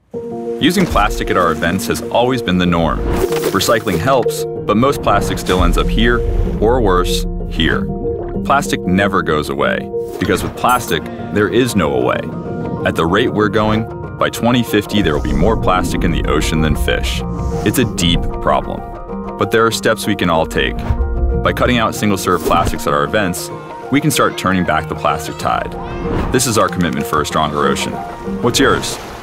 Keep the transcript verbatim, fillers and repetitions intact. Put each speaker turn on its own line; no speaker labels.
Using plastic at our events has always been the norm. Recycling helps, but most plastic still ends up here, or worse, here. Plastic never goes away, because with plastic, there is no away. At the rate we're going, by twenty fifty there will be more plastic in the ocean than fish. It's a deep problem. But there are steps we can all take. By cutting out single-serve plastics at our events, we can start turning back the plastic tide. This is our commitment for a stronger ocean. What's yours?